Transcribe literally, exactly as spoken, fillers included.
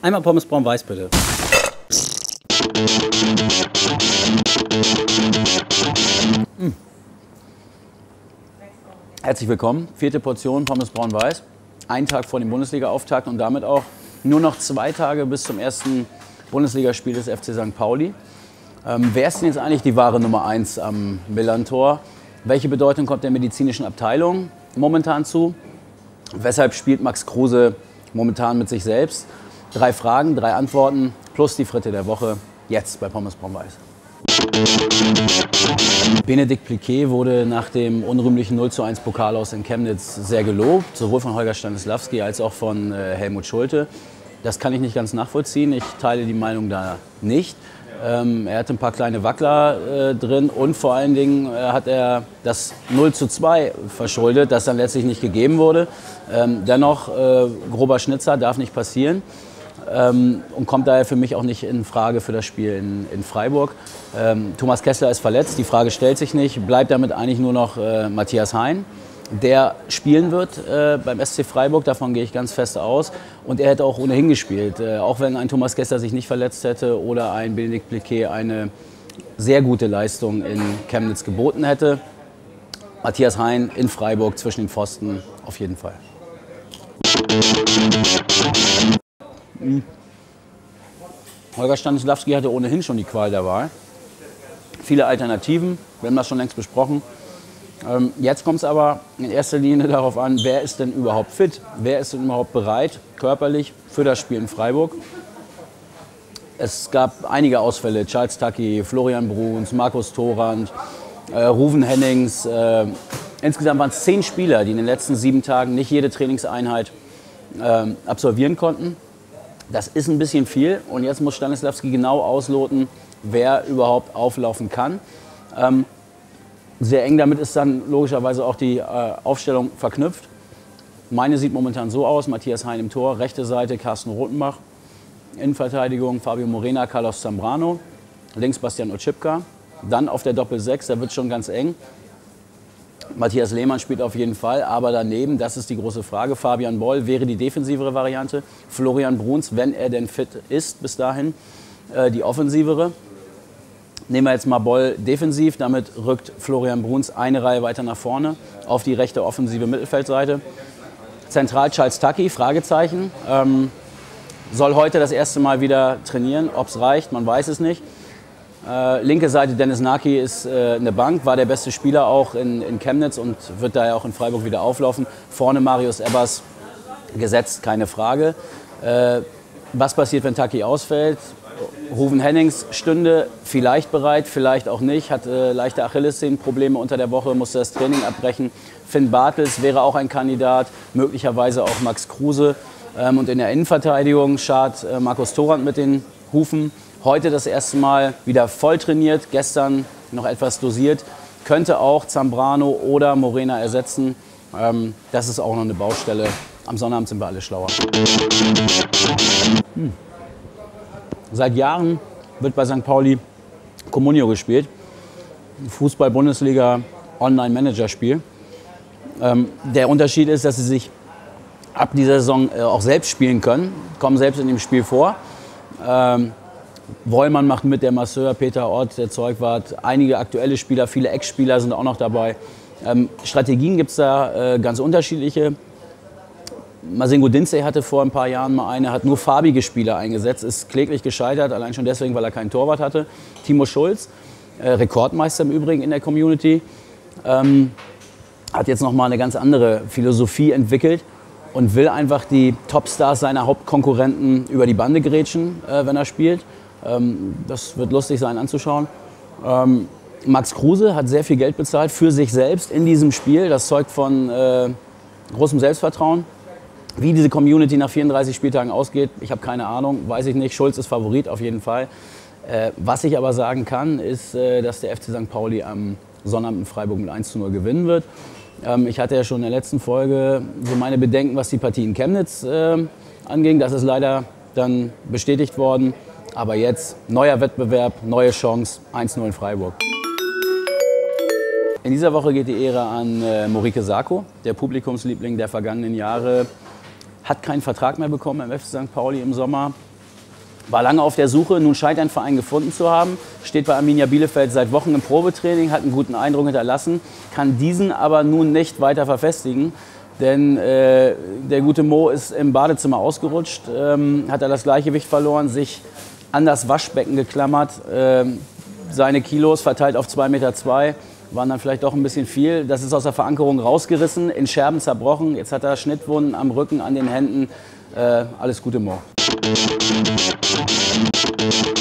Einmal Pommes braun-weiß bitte. Mmh. Herzlich willkommen. Vierte Portion Pommes braun-weiß. Ein Tag vor dem Bundesliga-Auftakt und damit auch nur noch zwei Tage bis zum ersten Bundesligaspiel des F C Sankt Pauli. Ähm, wer ist denn jetzt eigentlich die wahre Nummer eins am Millerntor? Welche Bedeutung kommt der medizinischen Abteilung momentan zu? Weshalb spielt Max Kruse momentan mit sich selbst? Drei Fragen, drei Antworten plus die Fritte der Woche jetzt bei Pommes braun-weiß. Benedikt Pliquet wurde nach dem unrühmlichen null zu eins Pokal aus in Chemnitz sehr gelobt, sowohl von Holger Stanislawski als auch von äh, Helmut Schulte. Das kann ich nicht ganz nachvollziehen, ich teile die Meinung da nicht. Ähm, er hatte ein paar kleine Wackler äh, drin und vor allen Dingen äh, hat er das null zu zwei verschuldet, das dann letztlich nicht gegeben wurde. Ähm, dennoch, äh, grober Schnitzer darf nicht passieren. Ähm, und kommt daher für mich auch nicht in Frage für das Spiel in, in Freiburg. Ähm, Thomas Kessler ist verletzt, die Frage stellt sich nicht. Bleibt damit eigentlich nur noch äh, Matthias Hein, der spielen wird äh, beim S C Freiburg, davon gehe ich ganz fest aus. Und er hätte auch ohnehin gespielt, äh, auch wenn ein Thomas Kessler sich nicht verletzt hätte oder ein Benedikt Pliquet eine sehr gute Leistung in Chemnitz geboten hätte. Matthias Hein in Freiburg zwischen den Pfosten auf jeden Fall. Hm. Holger Stanislawski hatte ohnehin schon die Qual der Wahl. Viele Alternativen, wir haben das schon längst besprochen. Ähm, jetzt kommt es aber in erster Linie darauf an, wer ist denn überhaupt fit? Wer ist denn überhaupt bereit, körperlich, für das Spiel in Freiburg? Es gab einige Ausfälle, Charles Taki, Florian Bruns, Markus Thorand, äh, Ruven Hennings. Äh, insgesamt waren es zehn Spieler, die in den letzten sieben Tagen nicht jede Trainingseinheit äh, absolvieren konnten. Das ist ein bisschen viel und jetzt muss Stanislawski genau ausloten, wer überhaupt auflaufen kann. Ähm, sehr eng damit ist dann logischerweise auch die äh, Aufstellung verknüpft. Meine sieht momentan so aus, Matthias Hein im Tor, rechte Seite Carsten Rothenbach, Innenverteidigung Fabio Morena, Carlos Zambrano, links Bastian Oczipka, dann auf der Doppel sechs, da wird schon ganz eng. Matthias Lehmann spielt auf jeden Fall, aber daneben, das ist die große Frage, Fabian Boll wäre die defensivere Variante, Florian Bruns, wenn er denn fit ist bis dahin, äh, die offensivere. Nehmen wir jetzt mal Boll defensiv, damit rückt Florian Bruns eine Reihe weiter nach vorne auf die rechte offensive Mittelfeldseite. Zentral Charles Taki, Fragezeichen, ähm, soll heute das erste Mal wieder trainieren, ob es reicht, man weiß es nicht. Äh, linke Seite Dennis Naki ist äh, eine Bank, war der beste Spieler auch in, in Chemnitz und wird daher auch in Freiburg wieder auflaufen. Vorne Marius Ebbers gesetzt, keine Frage. Äh, was passiert, wenn Taki ausfällt? Ruven Hennings stünde vielleicht bereit, vielleicht auch nicht, hat äh, leichte Achillessehnenprobleme unter der Woche, musste das Training abbrechen. Finn Bartels wäre auch ein Kandidat, möglicherweise auch Max Kruse. Ähm, und in der Innenverteidigung schart äh, Markus Thorand mit den Hufen. Heute das erste Mal wieder voll trainiert, gestern noch etwas dosiert. Könnte auch Zambrano oder Morena ersetzen. Ähm, das ist auch noch eine Baustelle. Am Sonnabend sind wir alle schlauer. Hm. Seit Jahren wird bei Sankt Pauli Comunio gespielt. Fußball-Bundesliga Online-Manager-Spiel. Ähm, der Unterschied ist, dass sie sich ab dieser Saison äh, auch selbst spielen können, kommen selbst in dem Spiel vor. Ähm, Wollmann macht mit, der Masseur, Peter Ott, der Zeugwart, einige aktuelle Spieler, viele Ex-Spieler sind auch noch dabei. Ähm, Strategien gibt es da äh, ganz unterschiedliche. Masengo Dinze hatte vor ein paar Jahren mal eine, hat nur farbige Spieler eingesetzt, ist kläglich gescheitert, allein schon deswegen, weil er keinen Torwart hatte. Timo Schulz, äh, Rekordmeister im Übrigen in der Community, ähm, hat jetzt nochmal eine ganz andere Philosophie entwickelt und will einfach die Topstars seiner Hauptkonkurrenten über die Bande grätschen, äh, wenn er spielt. Ähm, das wird lustig sein anzuschauen. Ähm, Max Kruse hat sehr viel Geld bezahlt für sich selbst in diesem Spiel. Das zeugt von äh, großem Selbstvertrauen. Wie diese Community nach vierunddreißig Spieltagen ausgeht, ich habe keine Ahnung, weiß ich nicht. Schulz ist Favorit auf jeden Fall. Äh, was ich aber sagen kann, ist, äh, dass der F C Sankt Pauli am Sonnabend in Freiburg mit eins zu null gewinnen wird. Ähm, ich hatte ja schon in der letzten Folge so meine Bedenken, was die Partie in Chemnitz äh, anging. Das ist leider dann bestätigt worden. Aber jetzt neuer Wettbewerb, neue Chance, eins zu null in Freiburg. In dieser Woche geht die Ehre an äh, Morike Sacco, der Publikumsliebling der vergangenen Jahre. Hat keinen Vertrag mehr bekommen im F C Sankt Pauli im Sommer. War lange auf der Suche, nun scheint ein Verein gefunden zu haben, steht bei Arminia Bielefeld seit Wochen im Probetraining, hat einen guten Eindruck hinterlassen, kann diesen aber nun nicht weiter verfestigen, denn äh, der gute Mo ist im Badezimmer ausgerutscht, ähm, hat er das Gleichgewicht verloren, sich an das Waschbecken geklammert, äh, seine Kilos verteilt auf zwei Meter zwei, waren dann vielleicht doch ein bisschen viel. Das ist aus der Verankerung rausgerissen, in Scherben zerbrochen, jetzt hat er Schnittwunden am Rücken, an den Händen, äh, alles Gute Mo. Thank you.